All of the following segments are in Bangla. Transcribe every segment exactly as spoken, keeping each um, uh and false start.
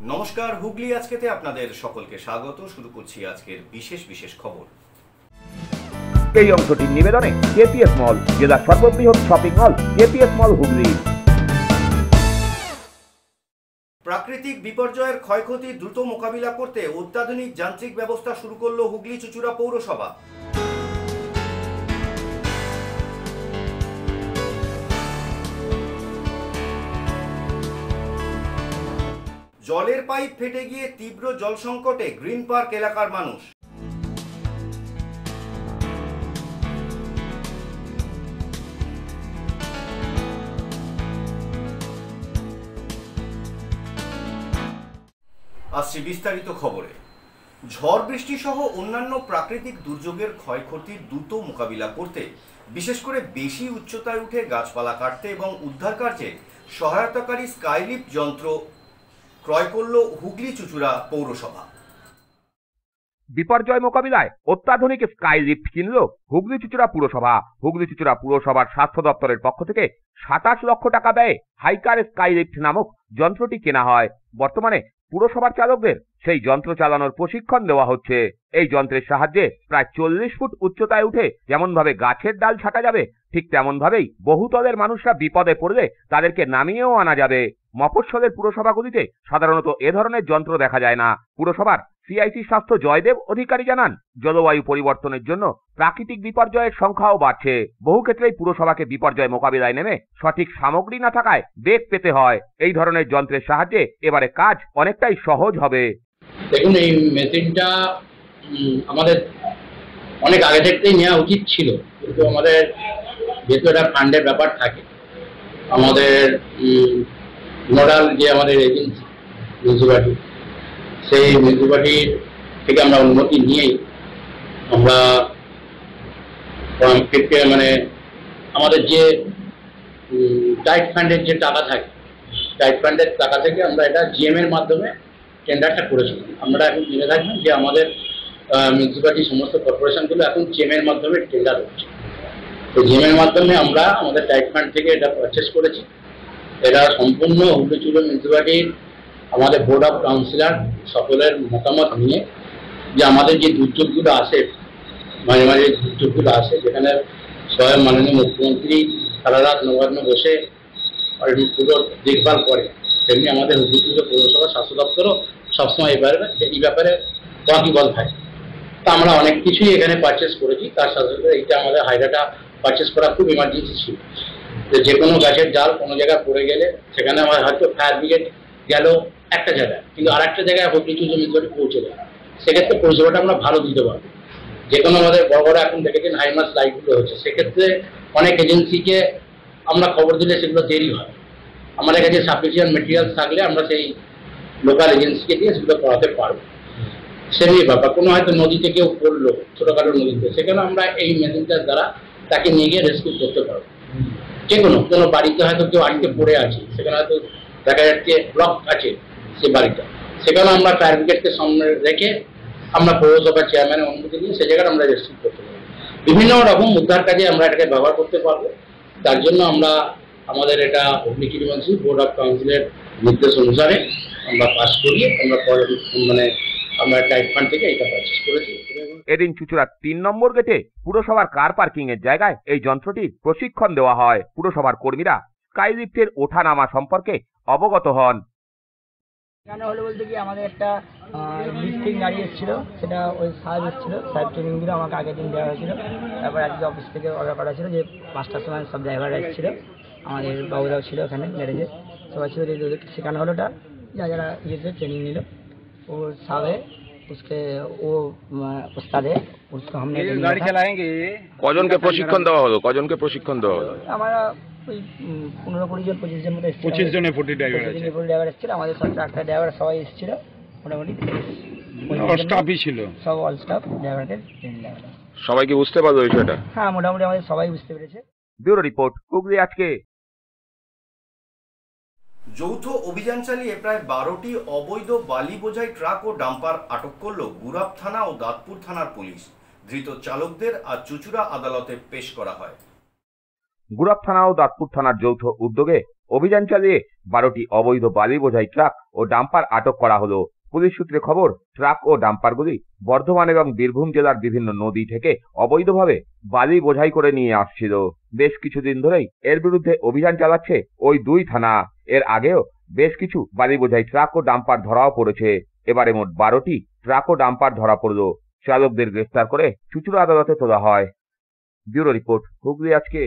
নমস্কার, হুগলি আজকেতে আপনাদের সকলকে স্বাগত। শুরু করছি আজকের বিশেষ বিশেষ খবর। এই অংশটির নিবেদনে কেপিএস মল, জেলার সর্ববৃহৎ shopping mall KPS mall Hooghly. প্রাকৃতিক বিপর্যয়ের ক্ষয়ক্ষতি দ্রুত মোকাবিলা করতে অত্যাধুনিক যান্ত্রিক ব্যবস্থা শুরু করল হুগলি চুঁচুড়া পৌরসভা। জলের পাইপ ফেটে গিয়ে তীব্র জল সংকটে গ্রিন পার্ক এলাকার মানুষ। আসছি বিস্তারিত খবরে। ঝড় বৃষ্টি সহ অন্যান্য প্রাকৃতিক দুর্যোগের ক্ষয়ক্ষতির দ্রুত মোকাবিলা করতে, বিশেষ করে বেশি উচ্চতায় উঠে গাছপালা কাটতে এবং উদ্ধার কার্যে সহায়তাকারী স্কাইলিফট যন্ত্র ক্রয় করল হুগলি চুঁচুড়া পৌরসভা। বিপর্যয় মোকাবিলায় অত্যাধুনিক স্কাইলিফট কিনল হুগলি চুঁচুড়া পুরসভা। হুগলি চুঁচুড়া পুরসভার স্বাস্থ্য দপ্তরের পক্ষ থেকে সাতাশ লক্ষ টাকা ব্যয়ে হাইকার স্কাইলিফট নামক যন্ত্রটি কেনা হয়। বর্তমানে পুরসভার চালকদের সেই যন্ত্র চালানোর প্রশিক্ষণ দেওয়া হচ্ছে। এই যন্ত্রের সাহায্যে প্রায় চল্লিশ ফুট উচ্চতায় উঠে যেমন ভাবে গাছের ডাল ছাঁটা যাবে, ঠিক তেমন ভাবেই বহুতলের মানুষরা বিপদে পড়লে তাদেরকে নামিয়েও আনা যাবে। মফস্বলের পুরসভাগুলিতে সাধারণত এ ধরনের যন্ত্র দেখা যায় না। পুরসভার সিআইসি স্বাস্থ্য জয়দেব অধিকারী জানান, জলবায়ু পরিবর্তনের জন্য প্রাকৃতিক বিপর্যয়ের সংখ্যাও বাড়ছে। বহু ক্ষেত্রেই পুরসভাকে বিপর্যয় মোকাবিলায় নেমে সঠিক সামগ্রী না থাকায় বেগ পেতে হয়। এই ধরনের যন্ত্রের সাহায্যে এবারে কাজ অনেকটাই সহজ হবে। দেখুন, এই মেশিনটা আমাদের অনেক আগে থেকেই নেওয়া উচিত ছিল, কিন্তু আমাদের যেহেতু একটা ফান্ডের ব্যাপার থাকে, আমাদের নোডাল যে আমাদের এজেন্সি মিউনিসিপালিটি, সেই মিউনিসিপালিটির থেকে আমরা অনুমতি নিয়েই আমরা মানে আমাদের যে টাইট ফান্ডের যে টাকা থাকে, টাইট ফান্ডের টাকা থেকে আমরা এটা জিএম এর মাধ্যমে টেন্ডারটা করেছিলাম। আমরা এখন জেনে থাকবেন যে আমাদের মিউনিসিপালিটি সমস্ত কর্পোরেশনগুলো এখন জিএম এর মাধ্যমে টেন্ডার হচ্ছে। তো জিএম এর মাধ্যমে আমরা আমাদের টাইট ফান্ড থেকে এটা পারচেস করেছি। এটা সম্পূর্ণ হুগলি চুঁচুড়া মিউনিসিপালিটির আমাদের বোর্ড অফ কাউন্সিলর সকলের মতামত নিয়ে, যে আমাদের যে দুর্যোগগুলো আসে, মাঝে মাঝে দুর্যোগগুলো আসে, যেখানে স্বয়ং মাননীয় মুখ্যমন্ত্রী সারা রাত নবান্ন বসে পুরো দেখভাল করে, তেমনি আমাদের হুগলি চুঁচুড়া পৌরসভা স্বাস্থ্য দপ্তরও সবসময় এই ব্যাপারে এই ব্যাপারে ওয়াকিবহাল থাকে। তা আমরা অনেক কিছুই এখানে পারচেস করেছি। তার সাথে সাথে এইটা আমাদের হাইড্রাটা পারচেস করা খুব ইমার্জেন্সি ছিল, যে কোনো গাছের ডাল কোনো জায়গায় পড়ে গেলে সেখানে আমার হয়তো ফায়ার ব্রিগেড গেল একটা জায়গায়, কিন্তু আর একটা জায়গায় হুগলি চুঁচুড়া মিউনিসিপালিটি পৌঁছে যায়, সেক্ষেত্রে পরিষেবাটা আমরা ভালো দিতে পারবো। যে কোনো আমাদের বড় বড় এখন দেখেছেন হাইমাস লাইটগুলো হচ্ছে, সেক্ষেত্রে অনেক এজেন্সিকে আমরা খবর দিলে সেগুলো দেরি হয়। আমাদের কাছে সাফিসিয়েন্ট মেটেরিয়ালস থাকলে আমরা সেই লোকাল এজেন্সিকে দিয়ে সেগুলো করাতে পারবো। সেমনি ব্যাপার, কোনো হয়তো নদীতে কেউ পড়লো, ছোটোখাটো নদীতে, সেখানে আমরা এই মেশিনটার দ্বারা তাকে নিয়ে গিয়ে রেস্কিউ করতে পারবো। যে কোনো কোনো বাড়িতে হয়তো কেউ আড়িতে পড়ে আছে, সেখানে হয়তো দেখা যাচ্ছে ব্লক আছে সে বাড়িটা, সেখানে আমরা ফায়ার ব্রিগেডকে সামনে রেখে আমরা পৌরসভার চেয়ারম্যানের অনুমতি নিয়ে সে জায়গায় আমরা রেস্কিউ করতে পারবো। বিভিন্ন রকম উদ্ধার কাজে আমরা এটাকে ব্যবহার করতে পারবো। তার জন্য আমরা আমাদের এটা হুগলি মিউনিসিপালিটি বোর্ড অফ কাউন্সিলের নির্দেশ অনুসারে আমরা পাস করিয়ে আমরা মানে আমরা টাইট ফান্ড থেকে এটা পারচেস করেছি। এদিন চুঁচুড়ার তিন নম্বর গেটে পুরসভার কার পার্কিং এর জায়গায় এই যন্ত্রটির প্রশিক্ষণ দেওয়া হয়। পুরসভার কর্মীরা স্কাইলিফটের ওঠা নামা সম্পর্কে অবগত হন। কেন হলো বলতে কি, আমাদের একটা লিফটিং গাড়ি এসেছিল, সেটা ওই সাহেব এসেছিল, সাহেব ট্রেনিং দিল, আমাকে আগের দিন দেওয়া হয়েছিল। তারপর আজকে অফিস থেকে অর্ডার করা ছিল যে পাঁচটার সময় সব ড্রাইভাররা এসেছিলো, আমাদের বাবুরাও ছিল ওখানে গ্যারেজে, সবাই ছিল, ওদেরকে শেখানো হলো ওটা, যারা যারা ইয়েতে ট্রেনিং নিল ও সাবে उसके वो उस्ताद है, उसको हमने गाड़ी चलाएंगे। কজনকে প্রশিক্ষণ দেওয়া হলো? কজনকে প্রশিক্ষণ দেওয়া হলো? আমরা ওই পনেরো কুড়ি জন পঁচিশ জন মতো এসেছিল। পঁচিশ জনের ফুটি ড্রাইভার আছে, ফুটি ড্রাইভার এসেছিল, আমাদের সব চারটা ড্রাইভার সবাই এসেছিল, মোটামুটি স্টাফই ছিল, সব অল স্টাফ ড্রাইভারদের ট্রেনিং দেওয়া হলো। সবাই কি বুঝতে পারলো বিষয়টা? হ্যাঁ, মোটামুটি আমাদের সবাই বুঝতে পেরেছে। ব্যুরো রিপোর্ট, হুগলি আজকে। যৌথ অভিযান চালিয়ে প্রায় বারোটি অবৈধ বালি বোঝাই ট্রাক ও ডাম্পার আটক করল গুরাব থানা ও দাঁতপুর থানার পুলিশ। ধৃত চালকদের আজ চুঁচুড়া আদালতে পেশ করা হয়। গুরাব থানা ও দাঁতপুর থানার যৌথ উদ্যোগে অভিযান চালিয়ে বারোটি অবৈধ বালি বোঝাই ট্রাক ও ডাম্পার আটক করা হলো। পুলিশ সূত্রে খবর, ট্রাক ও ডাম্পারগুলি বর্ধমান এবং বীরভূম জেলার বিভিন্ন নদী থেকে অবৈধভাবে বালি বোঝাই করে নিয়ে আসছিল। বেশ কিছুদিন ধরেই এর বিরুদ্ধে অভিযান চালাচ্ছে ওই দুই থানা। এর আগেও বেশ কিছু বালি বোঝাই ট্রাক ও ডাম্পার ধরাও পড়েছে। এবারে মোট বারোটি ট্রাক ও ডাম্পার ধরা পড়ল। চালকদের গ্রেফতার করে চুঁচুড়া আদালতে তোলা হয়। ব্যুরো রিপোর্ট, হুগলি আজকে।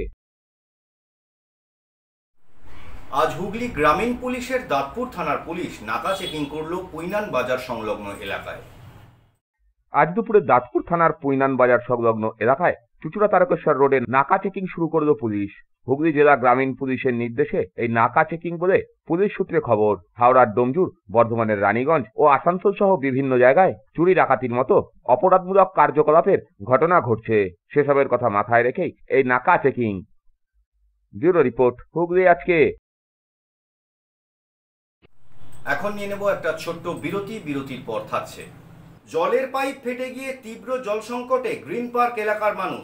আজ হুগলি গ্রামীণ পুলিশের দাঁতপুর থানার পুলিশ নাকা চেকিং করল পুইনান বাজার সংলগ্ন এলাকায়। আজ দুপুরে দাঁতপুর থানার পুইনান বাজার সংলগ্ন এলাকায় চুঁচুড়া তারকেশ্বর রোডে নাকা চেকিং শুরু করল পুলিশ। হুগলি জেলা গ্রামীণ পুলিশের নির্দেশে এই নাকা চেকিং বলে পুলিশ সূত্রে খবর। হাওড়ার ডোমজুর, বর্ধমানের রানীগঞ্জ ও আসানসোল সহ বিভিন্ন জায়গায় চুরি ডাকাতির মতো অপরাধমূলক কার্যকলাপের ঘটনা ঘটছে। সেসবের কথা মাথায় রেখেই এই নাকা চেকিং। ব্যুরো রিপোর্ট, হুগলি আজকে। এখন নিয়ে নেব একটা ছোট্ট বিরতি। বিরতির পর থাকছে জলের পাইপ ফেটে গিয়ে তীব্র জল সংকটে গ্রিন পার্ক এলাকার মানুষ।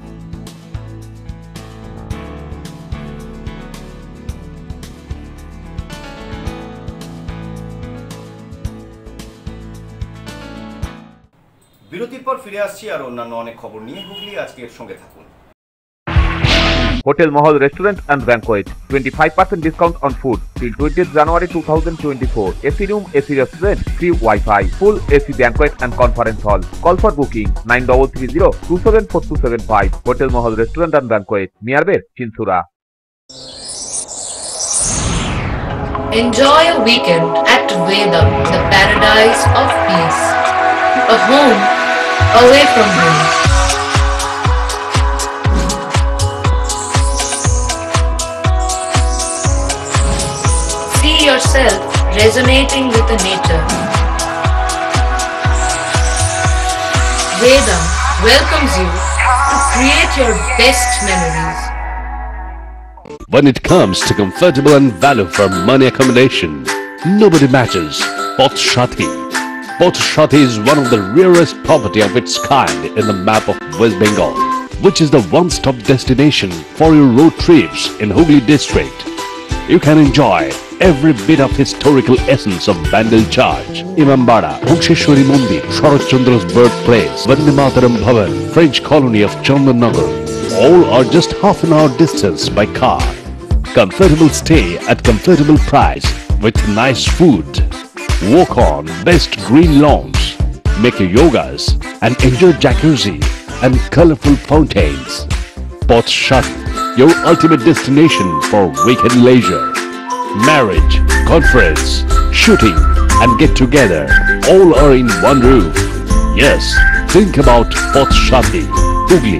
বিরতির পর ফিরে আসছি আর অন্যান্য অনেক খবর নিয়ে। হুগলি আজকের সঙ্গে থাকুন। Hotel Mahal Restaurant and Banquet, twenty-five percent discount on food till twentieth January two thousand twenty-four. A C room, A C restaurant, free Wi-Fi, full A C banquet and conference hall. Call for booking nine three three zero two seven four two seven five. Hotel Mahal Restaurant and Banquet, Miyarbir, Chinsura. Enjoy a weekend at Vedam, the paradise of peace. A home away from home. See yourself resonating with the nature. Vedam welcomes you to create your best memories. When it comes to comfortable and value for money accommodation, nobody matches Poth Shati. Poth Shati is one of the rarest property of its kind in the map of West Bengal, which is the one-stop destination for your road trips in Hooghly district. You can enjoy every bit of historical essence of Bandel Church, Imambara, Bhuksheshwari Mandir, Sharat Chandra's birthplace, Vande Mataram Bhavan, French colony of Chandannagar. All are just half an hour distance by car. Comfortable stay at comfortable price with nice food. Walk on best green lawns, make your yogas and enjoy jacuzzi and colorful fountains. Poth Shati, your ultimate destination for weekend leisure. Marriage, conference, shooting and get together all are in one roof. Yes, think about Poth Shati, Hooghly.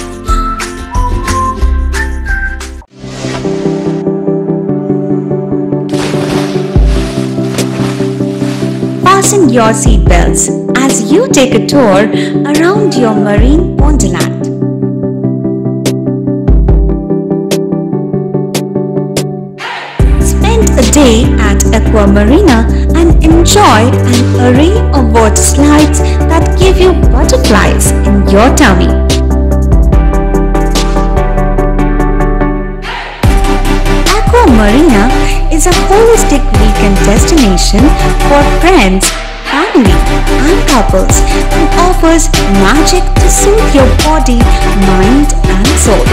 Fasten your seatbelts as you take a tour around your marine wonderland. Spend a day at Aqua Marina and enjoy an array of water slides that give you butterflies in your tummy. Aqua Marina is a holistic weekend destination for friends, family and couples and offers magic to soothe your body, mind and soul.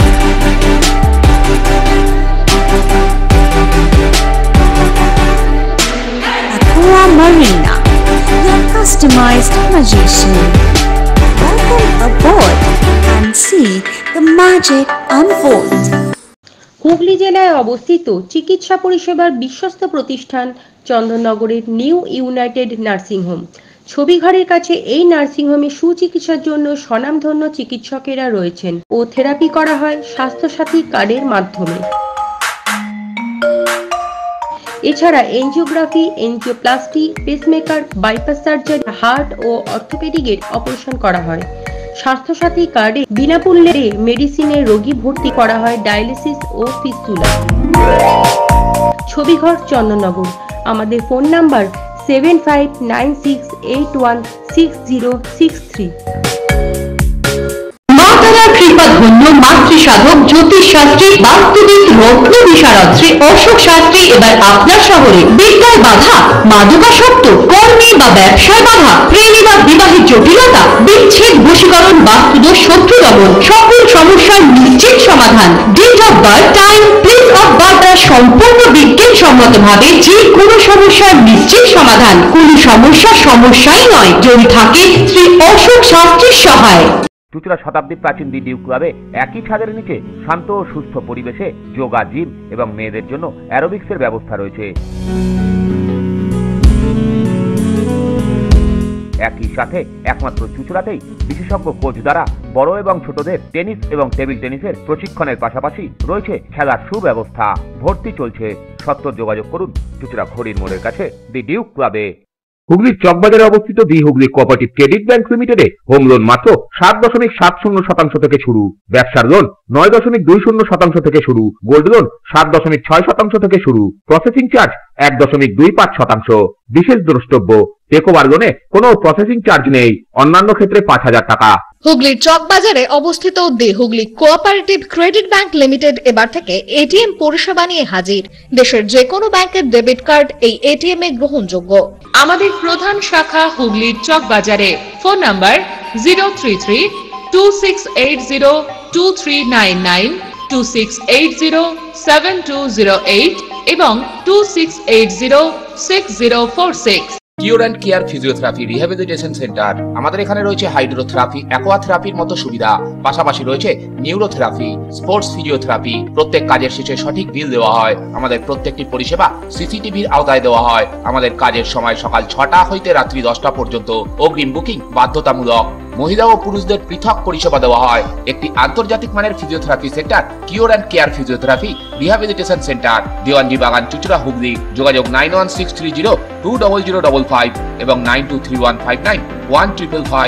Aqua Marina, your customized magician. Welcome aboard and see the magic unfold. Hooghly জেলায় অবস্থিত চিকিৎসা পরিষেবার বিশ্বস্ত প্রতিষ্ঠান চন্দননগরের নিউ ইউনাইটেড নার্সিং হোম। ছবিঘরের কাছে এই নার্সিং হোমে সুচিকিৎসার জন্য স্বনামধন্য চিকিৎসকেরা রয়েছেন ও থেরাপি করা হয় স্বাস্থ্যসাথী কার্ডের মাধ্যমে। এছাড়া angiography, angioplasty, pacemaker, bypass surgery, heart ও অর্থোপেডিকের অপারেশন করা হয়। স্বাস্থ্যসাথী কার্ডে বিনামূল্যে মেডিসিনের রোগী ভর্তি করা হয় ডায়ালিসিস ও ফিস্টুলা। ছবিঘর চন্দননগর। আমাদের phone number seven five nine six eight one six zero six three. প্রতিভা ধন্য মাতৃ সাধক জ্যোতিষ শাস্ত্রী বাস্তুবিদ রত্ন বিশারদ শ্রী অশোক শাস্ত্রী এবার আপনার শহরে। বিদ্যায় বাধা, মাদকাসক্ত, কর্মে বা ব্যবসায় বাধা, প্রেমে বা বিবাহের জটিলতা, বিচ্ছেদ, বশীকরণ, বাস্তুদোষ, শত্রু দমন, সকল সমস্যার নিশ্চিত সমাধান। Date of birth, time, place of birth দ্বারা সম্পূর্ণ বিজ্ঞানসম্মত ভাবে যে কোনো সমস্যার নিশ্চিত সমাধান। কোন সমস্যা সমস্যাই নয় যদি থাকে শ্রী অশোক শাস্ত্রীর সহায়। চুঁচুড়া শতাব্দী প্রাচীন দি ডিউ ক্লাবে একই ছাদের নিচে শান্ত ও সুস্থ পরিবেশে যোগা, জিম এবং মেয়েদের জন্য অ্যারোবিক্সের ব্যবস্থা রয়েছে। একই সাথে একমাত্র চুঁচুড়াতেই বিশেষজ্ঞ কোচ দ্বারা বড় এবং ছোটদের টেনিস এবং টেবিল টেনিসের প্রশিক্ষণের পাশাপাশি রয়েছে খেলার সুব্যবস্থা। ভর্তি চলছে, সত্তর যোগাযোগ করুন চুঁচুড়া ঘড়ির মোড়ের কাছে দি ডিউ ক্লাবে। হুগলির চকবাজারে অবস্থিত the Hooghly cooperative credit bank লিমিটেডে হোম লোন মাত্র সাত দশমিক সাত শূন্য শতাংশ থেকে শুরু, ব্যবসার লোন নয় দশমিক দুই শূন্য শতাংশ থেকে শুরু, গোল্ড লোন সাত দশমিক ছয় শতাংশ থেকে শুরু, প্রসেসিং চার্জ এক দশমিক দুই পাঁচ শতাংশ। বিশেষ দ্রষ্টব্য, টেকওভার লোনে কোনো প্রসেসিং চার্জ নেই, অন্যান্য ক্ষেত্রে পাঁচ হাজার টাকা। হুগলির চকবাজারে অবস্থিত the Hooghly cooperative credit bank limited এবার থেকে এটিএম পরিষেবা নিয়ে হাজির। দেশের যে কোনো ব্যাংকের ডেবিট কার্ড এই এটিএম এ গ্রহণযোগ্য। আমাদের প্রধান শাখা হুগলির চকবাজারে। Phone number zero three three two six eight zero two three nine nine, two six eight zero seven two zero eight এবং two six eight zero six zero four six. Cure and care physiotherapy rehabilitation centre. আমাদের এখানে রয়েছে হাইড্রোথেরাপি, অ্যাকোয়াথেরাপির মতো সুবিধা, পাশাপাশি রয়েছে নিউরোথেরাপি, স্পোর্টস ফিজিওথেরাপি। প্রত্যেক কাজের শেষে সঠিক বিল দেওয়া হয়। আমাদের প্রত্যেকটি পরিষেবা সিসিটিভির আওতায় দেওয়া হয়। আমাদের কাজের সময় সকাল ছটা হইতে রাত্রি দশটা পর্যন্ত। অগ্রিম বুকিং বাধ্যতামূলক। মহিলা ও পুরুষদের পৃথক পরিষেবা দেওয়া হয়। একটি আন্তর্জাতিক মানের physiotherapy centre cure and care physiotherapy rehabilitation centre, Dewanji Bagan, চুঁচুড়া, হুগলি। যোগাযোগ nine one six three zero two double zero double five এবং nine two three one five nine one triple five.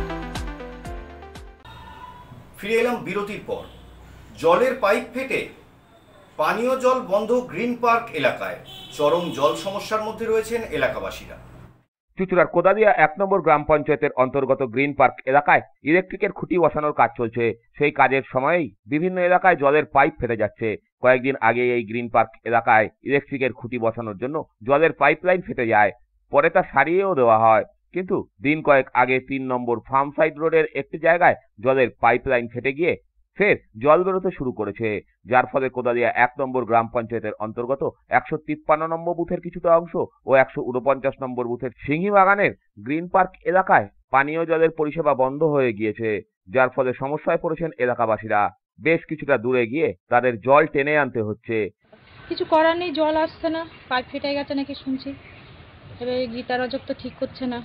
ফিরে এলাম বিরতির পর। জলের পাইপ ফেটে পানীয় জল বন্ধ গ্রিন পার্ক এলাকায়। চরম জল সমস্যার মধ্যে রয়েছেন এলাকাবাসীরা। চুঁচুড়ার কোদালিয়া এক নম্বর গ্রাম পঞ্চায়েতের অন্তর্গত গ্রিন পার্ক এলাকায় ইলেকট্রিকের খুঁটি বসানোর কাজ চলছে। সেই কাজের সময়েই বিভিন্ন এলাকায় জলের পাইপ ফেটে যাচ্ছে। কয়েকদিন আগে এই গ্রিন পার্ক এলাকায় ইলেকট্রিকের খুঁটি বসানোর জন্য জলের পাইপলাইন ফেটে যায়, পরে তা সারিয়েও দেওয়া হয়। কিন্তু দিন কয়েক আগে তিন নম্বর ফার্ম সাইড রোডের একটি জায়গায় জলের পাইপলাইন ফেটে গিয়ে ফের জল বেরোতে শুরু করেছে, যার ফলে কোদালিয়া এক নম্বর গ্রাম পঞ্চায়েতের অন্তর্গত একশো তিপ্পান্ন নম্বর বুথের কিছুটা অংশ ও একশো উনপঞ্চাশ নম্বর বুথের সিংহি বাগানের গ্রিন পার্ক এলাকায় পানীয় জলের পরিষেবা বন্ধ হয়ে গিয়েছে, যার ফলে সমস্যায় পড়েছেন এলাকাবাসীরা। বেশ কিছুটা দূরে গিয়ে তাদের জল টেনে আনতে হচ্ছে। কিছু করার নেই, জল আসছে না, পাইপ ফেটে গেছে নাকি শুনছি। এবার গীতা রাজক তো ঠিক করছে না,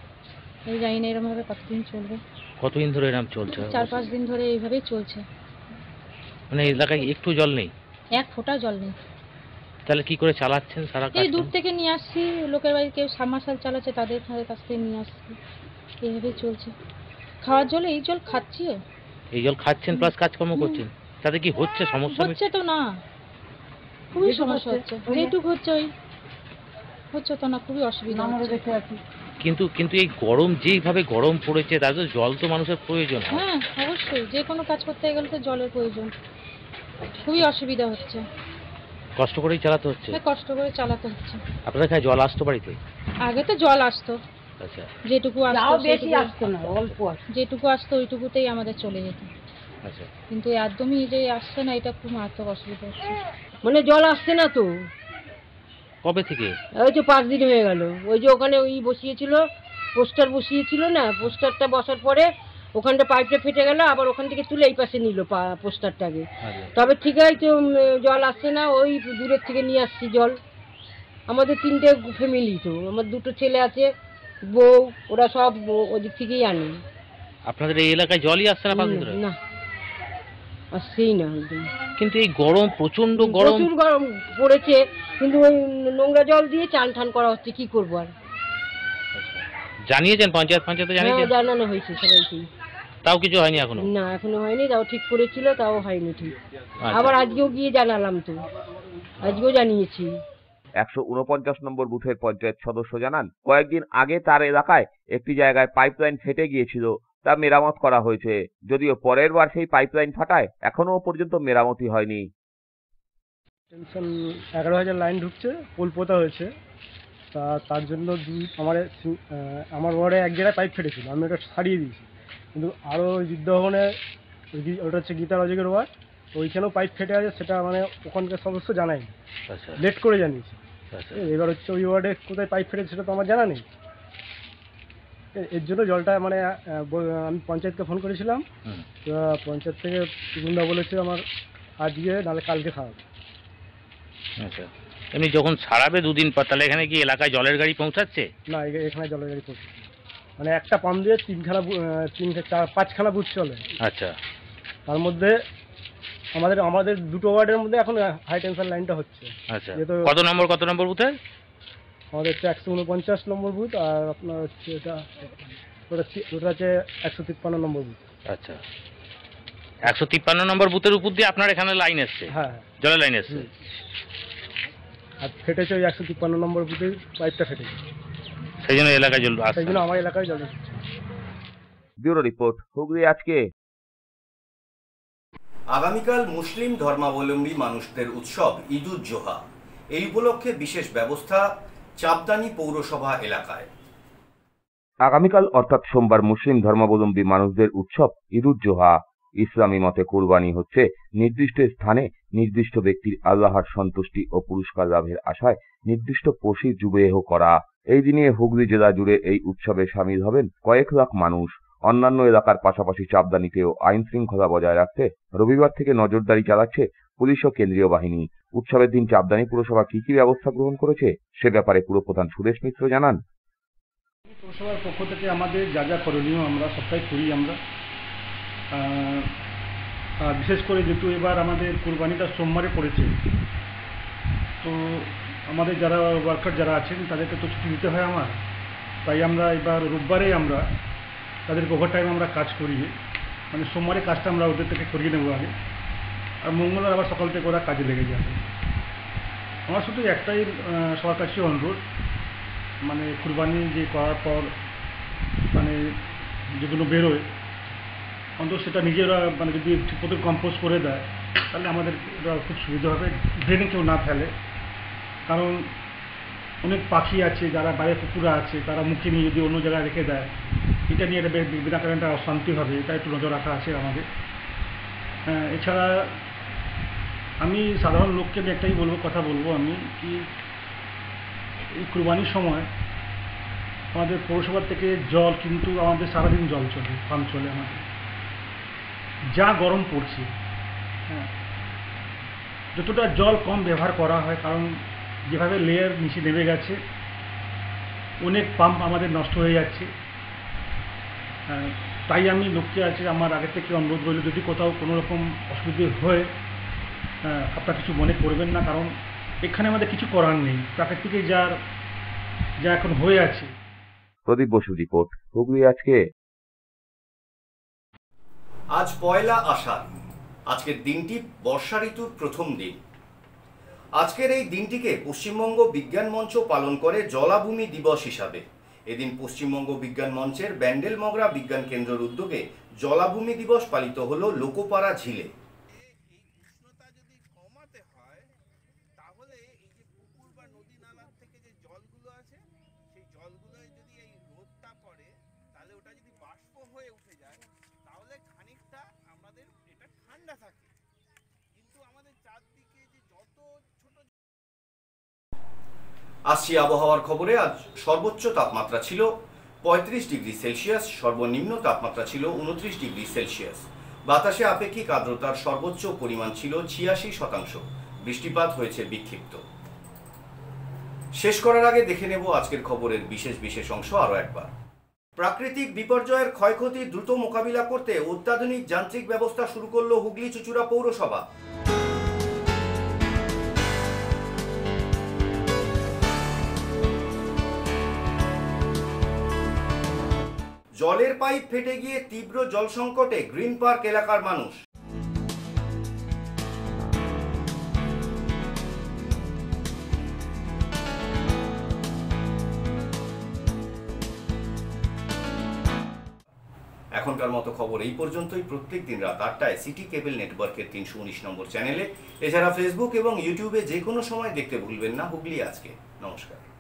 এই জানি না এরকম ভাবে কতদিন চলবে। কতদিন ধরে এরকম চলছে? চার পাঁচ দিন ধরে এইভাবেই চলছে। মানে এলাকায় একটু জল নেই, এক ফোঁটা জল নেই। তাহলে কি করে চালাচ্ছেন সারা কাজ? এই দূর থেকে নিয়ে আসছি, লোকের বাড়ি কেউ সাবমার্সাল চালাচ্ছে তাদের কাছ থেকে নিয়ে আসছি, এইভাবেই চলছে। খাওয়ার জল এই জল খাচ্ছি, এই জল খাচ্ছেন প্লাস কাজকর্ম করছেন, তাতে কি হচ্ছে সমস্যা? হচ্ছে তো না, খুবই সমস্যা হচ্ছে। যেটুকু হচ্ছে ওই হচ্ছে তো না, খুবই অসুবিধা হচ্ছে। কিন্তু কিন্তু এই গরম যেইভাবে গরম পড়েছে তার তো জল তো মানুষের প্রয়োজন। হ্যাঁ অবশ্যই, যে কোনো কাজ করতে গেলে তো জলের প্রয়োজন। খুবই অসুবিধা হচ্ছে, কষ্ট করেই চালাতে হচ্ছে। হ্যাঁ কষ্ট করে চালাতে হচ্ছে। আপনাদের কাছে জল আসতো বাড়িতে? আগে তো জল আসতো, আচ্ছা, যেটুকু আসতো বেশি আসতো না, অল্প আসতো। যেটুকু আসতো ওইটুকুতেই আমাদের চলে যেত। আচ্ছা, কিন্তু একদমই যে আসছে না, এটা খুব মারাত্মক অসুবিধা হচ্ছে। মানে জল আসছে না তো। কবে থেকে? ওই তো পাঁচ দিন হয়ে গেল। ওই যে ওখানে ওই বসিয়েছিল, পোস্টার বসিয়েছিল না, পোস্টারটা বসার পরে ওখানটা পাইপটা ফেটে গেল, আবার ওখান থেকে তুলে এই পাশে নিল পোস্টারটাকে। তবে ঠিক আছে, জল আসছে না, ওই দূরের থেকে নিয়ে আসছি জল। আমাদের তিনটে ফ্যামিলি, তো আমার দুটো ছেলে আছে, বউ, ওরা সব ওদিক থেকেই আনে। আপনাদের এই এলাকায় জলই আসছে না? না, আসছেই না। কিন্তু এই গরম, প্রচন্ড গরম, প্রচুর গরম পড়েছে, কিন্তু ওই নোংরা জল দিয়ে চান ঠান করা হচ্ছে, কি করবো আর। জানিয়েছেন পঞ্চায়েত? পঞ্চায়েতে জানিয়েছেন? জানানো হয়েছে সবাইকে। তাও কিছু হয়নি এখনো? না এখনো হয়নি, তাও ঠিক করেছিল, তাও হয়নি ঠিক। আবার আজকেও গিয়ে জানালাম, তো আজকেও জানিয়েছি। একশো উনপঞ্চাশ নম্বর বুথের পঞ্চায়েত সদস্য জানান, কয়েকদিন আগে তার এলাকায় একটি জায়গায় পাইপলাইন ফেটে গিয়েছিল, তা মেরামত করা হয়েছে, যদিও পরের বার সেই পাইপলাইন ফাটায় এখনো পর্যন্ত মেরামতি হয়নি। টেনশন এগারো হাজার লাইন ঢুকছে, পোল পোতা হয়েছে, তা তার জন্য দুই আমার আমার ওয়ার্ডে এক জায়গায় পাইপ ফেটেছিল, আমি ওটা সারিয়ে দিয়েছি, কিন্তু আরও যুদ্ধভবনে ওটা হচ্ছে গীতা লজিকের ওয়ার্ড, ওইখানেও পাইপ ফেটে আছে, সেটা মানে ওখানকার সদস্য জানায়নি, লেট করে জানিয়েছে। এবার হচ্ছে ওই ওয়ার্ডে কোথায় পাইপ ফেটেছে সেটা তো আমার জানা নেই, এর জন্য জলটা মানে আমি পঞ্চায়েতকে ফোন করেছিলাম, পঞ্চায়েত থেকে পিকুনদা বলেছে আমার আজকে নাহলে কালকে খাওয়াবে। আচ্ছা, এমনি যখন ছাড়াবে দুদিন পর, তাহলে এখানে কি এলাকায় জলের গাড়ি পৌঁছাচ্ছে? না, এখানে জলের গাড়ি পৌঁছাচ্ছে, মানে একটা পাম্প দিয়ে তিনখানা তিন চার পাঁচখানা বুথ চলে। আচ্ছা, তার মধ্যে আমাদের আমাদের দুটো ওয়ার্ডের মধ্যে এখন হাই টেনশন লাইনটা হচ্ছে। আচ্ছা, কত নম্বর কত নম্বর বুথে? আমাদের হচ্ছে একশো উনপঞ্চাশ নম্বর বুথ, আর আপনার হচ্ছে এটা ওটা ওটা হচ্ছে একশো তিপ্পান্ন নম্বর বুথ। আচ্ছা, একশো তিপ্পান্ন নম্বর বুথের উপর দিয়ে আপনার এখানে লাইন এসছে? হ্যাঁ, জলের লাইন এসছে। আর ফেটেছে ওই একশো তিপ্পান্ন নম্বর বুথে পাইপটা ফেটেছে, সেই জন্য এলাকায় জল আসছে, সেই জন্য আমার এলাকায় জল আসছে। ব্যুরো রিপোর্ট, হুগলি আজকে। আগামীকাল মুসলিম ধর্মাবলম্বী মানুষদের উৎসব ঈদ উজ জোহা, এই উপলক্ষে বিশেষ ব্যবস্থা চাপদানি পৌরসভা এলাকায়। আগামীকাল অর্থাৎ সোমবার মুসলিম ধর্মাবলম্বী মানুষদের উৎসব ঈদ উজ জোহা। ইসলামী মতে কুরবানি হচ্ছে নির্দিষ্ট স্থানে নির্দিষ্ট ব্যক্তির আল্লাহর সন্তুষ্টি ও পুরস্কার লাভের আশায় নির্দিষ্ট পশু জুবেহ করা। এই দিনে হুগলি জেলা জুড়ে এই উৎসবে সামিল হবেন কয়েক লাখ মানুষ। অন্যান্য এলাকার পাশাপাশি চাপদানিতেও আইন শৃঙ্খলা বজায় রাখতে রবিবার থেকে নজরদারি চালাচ্ছে পুলিশ ও কেন্দ্রীয় বাহিনী। উৎসবের দিন চাপদানি পুরসভা কি কি ব্যবস্থা গ্রহণ করেছে সে ব্যাপারে পুরপ্রধান সুরেশ মিত্র জানান। পুরসভার পক্ষ থেকে আমাদের যা যা করণীয় আমরা সবটাই করি। আমরা বিশেষ করে যেহেতু এবার আমাদের কুরবানিটা সোমবারে পড়েছে, তো আমাদের যারা ওয়ার্কার যারা আছেন তাদেরকে তো ছুটি দিতে হয় আমার, তাই আমরা এবার রোববারে আমরা তাদেরকে ওভারটাইম আমরা কাজ করিয়ে, মানে সোমবারে কাজটা আমরা ওদের থেকে করিয়ে নেবো আগে, আর মঙ্গলবার আবার সকাল থেকে ওরা কাজে লেগে যাবে। আমার শুধু একটাই সবার কাছে অনুরোধ, মানে কুরবানি যে করার পর মানে যেগুলো বেরোয় অন্তত সেটা নিজেরা মানে যদি ঠিকমতো কম্পোজ করে দেয় তাহলে আমাদের খুব সুবিধা হবে, ড্রেনে কেউ না ফেলে। কারণ অনেক পাখি আছে যারা বাইরে কুকুরা আছে, তারা মুখে নিয়ে যদি অন্য জায়গায় রেখে দেয়, এটা নিয়ে একটা বিনা কারণে একটা অশান্তি হবে, এটা একটু নজর রাখা আছে আমাদের। এছাড়া আমি সাধারণ লোককে আমি একটাই বলবো কথা বলবো আমি কি, এই কুরবানির সময় আমাদের পৌরসভা থেকে জল কিন্তু আমাদের সারাদিন জল চলে, পাম্প চলে আমাদের, যা গরম পড়ছে, হ্যাঁ যতটা জল কম ব্যবহার করা হয়, কারণ যেভাবে লেয়ার নিচে নেমে গেছে অনেক পাম্প আমাদের নষ্ট হয়ে যাচ্ছে। তাই আমি লোককে আছে আমার আগে থেকে অনুরোধ রইল, যদি কোথাও কোনো রকম অসুবিধে হয় আপনারা কিছু মনে করবেন না, কারণ এখানে আমাদের কিছু করার নেই, প্রাকৃতিকে যার যা এখন হয়ে আছে। প্রদীপ বসু রিপোর্ট, হুগলি আজকে। আজ পয়লা আষাঢ়, আজকের দিনটি বর্ষা ঋতুর প্রথম দিন। আজকের এই দিনটিকে পশ্চিমবঙ্গ বিজ্ঞান মঞ্চ পালন করে জলাভূমি দিবস হিসাবে। এদিন পশ্চিমবঙ্গ বিজ্ঞান মঞ্চের ব্যান্ডেল মগরা বিজ্ঞান কেন্দ্রের উদ্যোগে জলাভূমি দিবস পালিত হলো লোকপাড়া ঝিলে। আসছি আবহাওয়ার খবরে। আজ সর্বোচ্চ তাপমাত্রা ছিল পঁয়ত্রিশ ডিগ্রি সেলসিয়াস, সর্বনিম্ন তাপমাত্রা ছিল উনত্রিশ ডিগ্রি সেলসিয়াস। বাতাসে আপেক্ষিক আর্দ্রতার সর্বোচ্চ পরিমাণ ছিল ছিয়াশি শতাংশ। বৃষ্টিপাত হয়েছে বিক্ষিপ্ত। শেষ করার আগে দেখে নেব আজকের খবরের বিশেষ বিশেষ অংশ আরও একবার। প্রাকৃতিক বিপর্যয়ের ক্ষয়ক্ষতি দ্রুত মোকাবিলা করতে অত্যাধুনিক যান্ত্রিক ব্যবস্থা শুরু করল হুগলি চুঁচুড়া পৌরসভা। জলের পাইপ ফেটে গিয়ে তীব্র জল সংকটে গ্রিন পার্ক এলাকার মানুষ। এখনকার মতো খবর এই পর্যন্তই। প্রত্যেক দিন রাত আটটায় সিটি কেবল নেটওয়ার্কের তিনশো উনিশ নম্বর চ্যানেলে, এছাড়া ফেসবুক এবং ইউটিউবে যে কোনো সময় দেখতে ভুলবেন না হুগলি আজকে। নমস্কার।